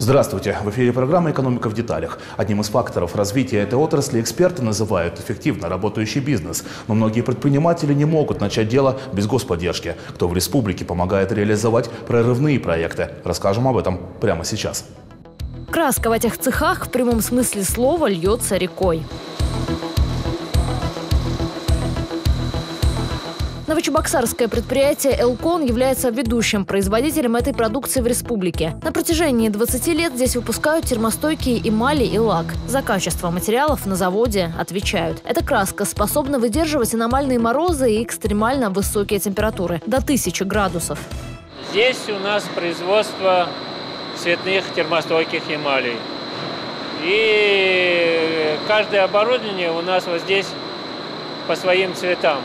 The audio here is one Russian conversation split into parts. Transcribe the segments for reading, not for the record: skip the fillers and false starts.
Здравствуйте! В эфире программа «Экономика в деталях». Одним из факторов развития этой отрасли эксперты называют эффективно работающий бизнес. Но многие предприниматели не могут начать дело без господдержки. Кто в республике помогает реализовать прорывные проекты? Расскажем об этом прямо сейчас. Краска в этих цехах в прямом смысле слова льется рекой. Новочебоксарское предприятие «Элкон» является ведущим производителем этой продукции в республике. На протяжении 20 лет здесь выпускают термостойкие эмали и лак. За качество материалов на заводе отвечают. Эта краска способна выдерживать аномальные морозы и экстремально высокие температуры – до 1000 градусов. Здесь у нас производство цветных термостойких эмалей. И каждое оборудование у нас вот здесь по своим цветам.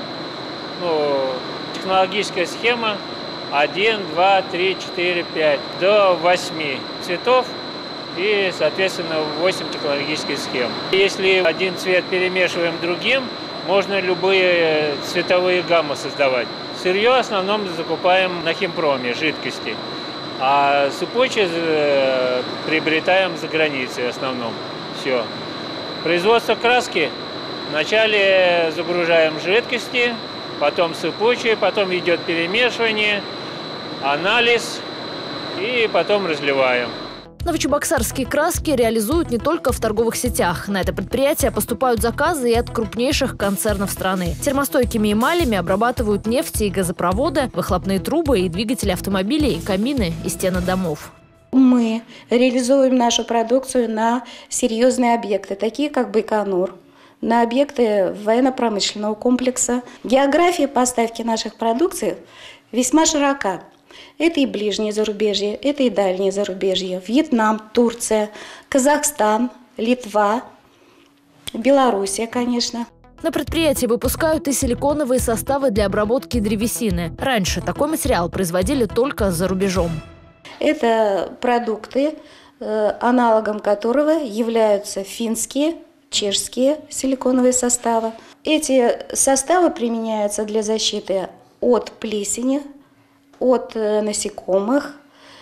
Технологическая схема 1, 2, 3, 4, 5 до 8 цветов и, соответственно, 8 технологических схем. Если один цвет перемешиваем другим, можно любые цветовые гаммы создавать. Сырье в основном закупаем на химпроме, жидкости, а сыпучее приобретаем за границей в основном. Все. Производство краски вначале загружаем жидкости, потом сыпучие, потом идет перемешивание, анализ и потом разливаем. Новочебоксарские краски реализуют не только в торговых сетях. На это предприятие поступают заказы и от крупнейших концернов страны. Термостойкими эмалями обрабатывают нефти и газопроводы, выхлопные трубы и двигатели автомобилей, и камины и стены домов. Мы реализуем нашу продукцию на серьезные объекты, такие как Байконур, на объекты военно-промышленного комплекса. География поставки наших продукций весьма широка. Это и ближнее зарубежье, это и дальнее зарубежье. Вьетнам, Турция, Казахстан, Литва, Белоруссия, конечно. На предприятии выпускают и силиконовые составы для обработки древесины. Раньше такой материал производили только за рубежом. Это продукты, аналогом которого являются финские, чешские силиконовые составы. Эти составы применяются для защиты от плесени, от насекомых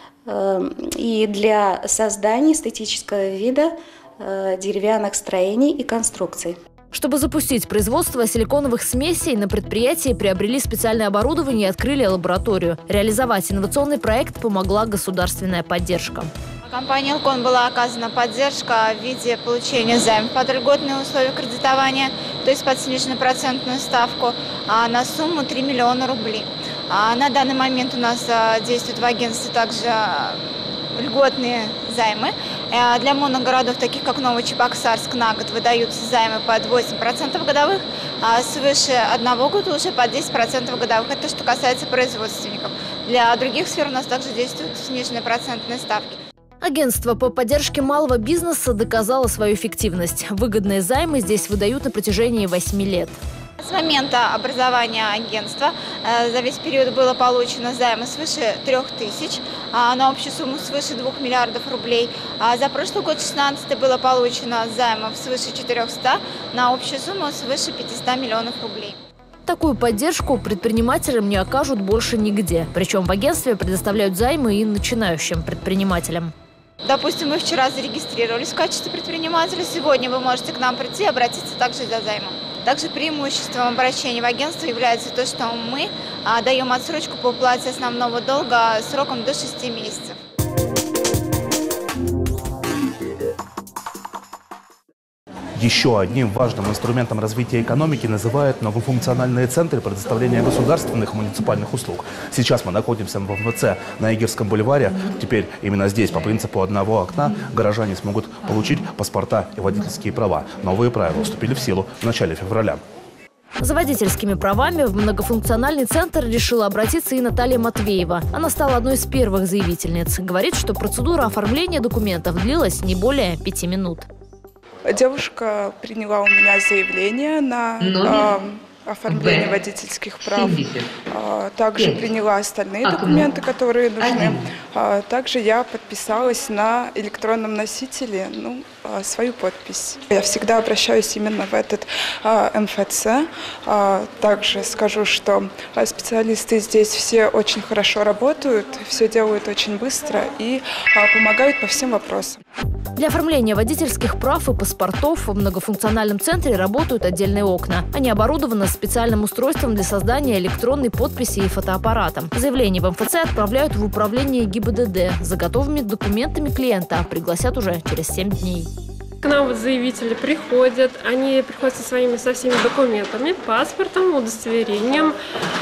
и для создания эстетического вида деревянных строений и конструкций. Чтобы запустить производство силиконовых смесей, на предприятии приобрели специальное оборудование и открыли лабораторию. Реализовать инновационный проект помогла государственная поддержка. Компании «Элкон» была оказана поддержка в виде получения займов под льготные условия кредитования, то есть под сниженную процентную ставку, на сумму 3 миллиона рублей. На данный момент у нас действуют в агентстве также льготные займы. Для моногородов, таких как Новочебоксарск, на год выдаются займы под 8% годовых, а свыше 1 года уже под 10% годовых. Это что касается производственников. Для других сфер у нас также действуют сниженные процентные ставки. Агентство по поддержке малого бизнеса доказало свою эффективность. Выгодные займы здесь выдают на протяжении 8 лет. С момента образования агентства за весь период было получено займы свыше 3000 на общую сумму свыше 2 миллиардов рублей. За прошлый год, 2016, было получено займов свыше 400 на общую сумму свыше 500 миллионов рублей. Такую поддержку предпринимателям не окажут больше нигде. Причем в агентстве предоставляют займы и начинающим предпринимателям. Допустим, мы вчера зарегистрировались в качестве предпринимателя. Сегодня вы можете к нам прийти и обратиться также за займом. Также преимуществом обращения в агентство является то, что мы даем отсрочку по уплате основного долга сроком до 6 месяцев. Еще одним важным инструментом развития экономики называют многофункциональные центры предоставления государственных и муниципальных услуг. Сейчас мы находимся в МФЦ на Игорском бульваре. Теперь именно здесь, по принципу одного окна, горожане смогут получить паспорта и водительские права. Новые правила вступили в силу в начале февраля. За водительскими правами в многофункциональный центр решила обратиться и Наталья Матвеева. Она стала одной из первых заявительниц. Говорит, что процедура оформления документов длилась не более 5 минут. Девушка приняла у меня заявление на оформления водительских прав. Также приняла остальные документы, которые нужны. Также я подписалась на электронном носителе, свою подпись. Я всегда обращаюсь именно в этот МФЦ. Также скажу, что специалисты здесь все очень хорошо работают, все делают очень быстро и помогают по всем вопросам. Для оформления водительских прав и паспортов в многофункциональном центре работают отдельные окна. Они оборудованы специальным устройством для создания электронной подписи и фотоаппаратом. Заявление в МФЦ отправляют в управление ГИБДД. За готовыми документами клиента пригласят уже через 7 дней. К нам заявители приходят, они приходят со всеми документами, паспортом, удостоверением,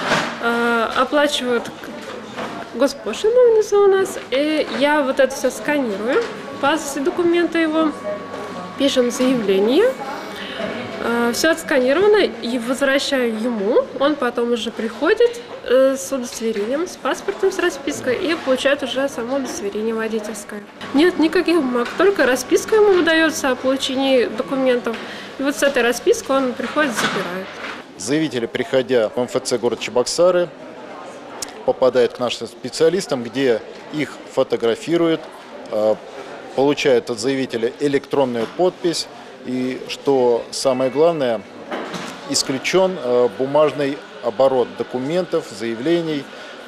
оплачивают госпошлину внизу у нас, и я вот это все сканирую, все документы его, пишем заявление, все отсканировано и возвращаю ему, он потом уже приходит с удостоверением, с паспортом, с распиской и получает уже само удостоверение водительское. Нет никаких бумаг, только расписка ему выдается о получении документов. И вот с этой распиской он приходит, забирает. Заявители, приходя в МФЦ город Чебоксары, попадают к нашим специалистам, где их фотографируют, получают от заявителя электронную подпись и, что самое главное, исключен бумажный оборот документов, заявлений.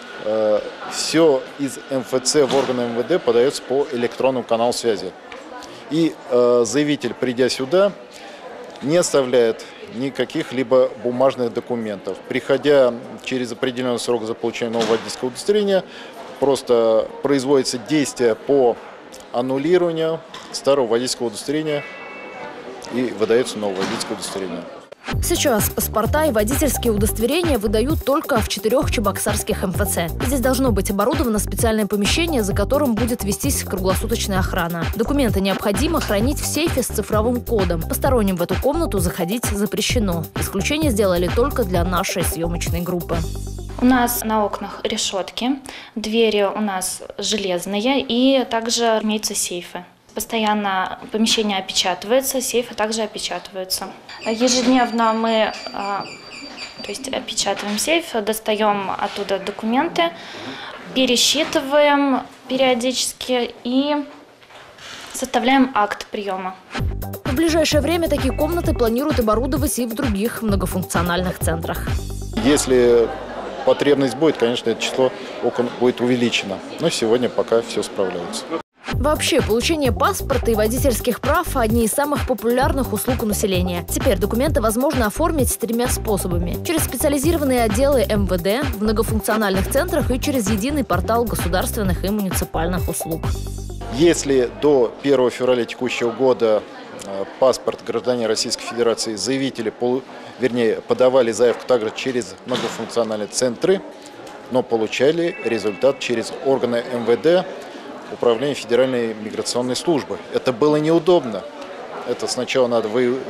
Все из МФЦ в органы МВД подается по электронному каналу связи. И заявитель, придя сюда, не оставляет никаких либо бумажных документов. Приходя через определенный срок за получением нового водительского удостоверения, просто производится действие по аннулированию старого водительского удостоверения и выдается новое водительское удостоверение. Сейчас паспорта и водительские удостоверения выдают только в 4 чебоксарских МФЦ. Здесь должно быть оборудовано специальное помещение, за которым будет вестись круглосуточная охрана. Документы необходимо хранить в сейфе с цифровым кодом. Посторонним в эту комнату заходить запрещено. Исключение сделали только для нашей съемочной группы. У нас на окнах решетки, двери у нас железные и также имеются сейфы. Постоянно помещение опечатывается, сейфы также опечатываются. Ежедневно мы опечатываем сейф, достаем оттуда документы, пересчитываем периодически и составляем акт приема. В ближайшее время такие комнаты планируют оборудовать и в других многофункциональных центрах. Если потребность будет, конечно, это число окон будет увеличено. Но сегодня пока все справляются. Вообще, получение паспорта и водительских прав – одни из самых популярных услуг у населения. Теперь документы возможно оформить 3 способами. Через специализированные отделы МВД, в многофункциональных центрах и через единый портал государственных и муниципальных услуг. Если до 1 февраля текущего года паспорт гражданина Российской Федерации заявители, подавали заявку также через многофункциональные центры, но получали результат через органы МВД, Управление Федеральной миграционной службы. Это было неудобно. Это сначала надо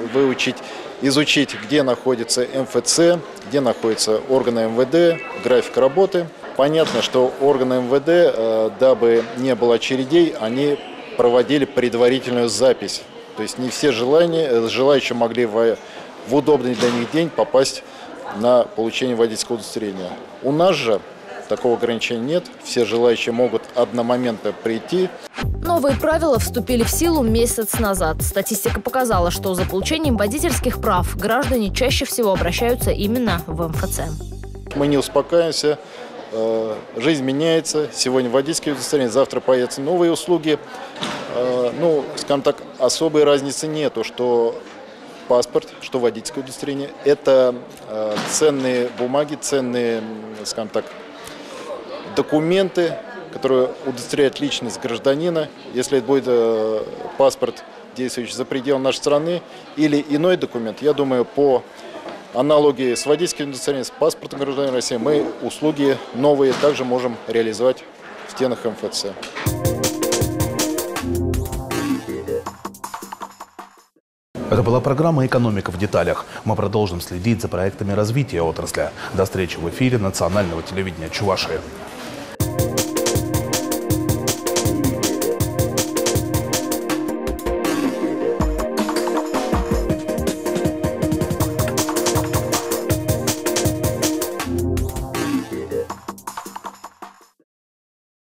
изучить, где находится МФЦ, где находятся органы МВД, график работы. Понятно, что органы МВД, дабы не было очередей, они проводили предварительную запись. То есть не все желающие могли в удобный для них день попасть на получение водительского удостоверения. У нас же такого ограничения нет. Все желающие могут одномоментно прийти. Новые правила вступили в силу месяц назад. Статистика показала, что за получением водительских прав граждане чаще всего обращаются именно в МФЦ. Мы не успокаиваемся. Жизнь меняется. Сегодня водительские удостоверения, завтра появятся новые услуги. Скажем так, особой разницы нету, что паспорт, что водительское удостоверение. Это ценные бумаги, ценные, скажем так, документы, которые удостоверяют личность гражданина. Если это будет паспорт, действующий за пределами нашей страны, или иной документ, я думаю, по аналогии с водительским удостоверением, с паспортом гражданина России, мы услуги новые также можем реализовать в стенах МФЦ. Это была программа «Экономика в деталях». Мы продолжим следить за проектами развития отрасли. До встречи в эфире национального телевидения Чувашии.